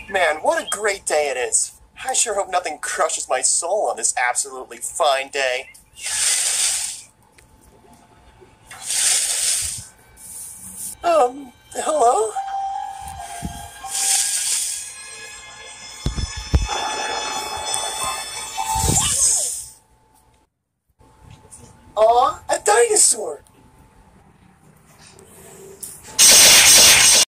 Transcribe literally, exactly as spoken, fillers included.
Man, what a great day it is. I sure hope nothing crushes my soul on this absolutely fine day. Um, hello? Aw, a dinosaur!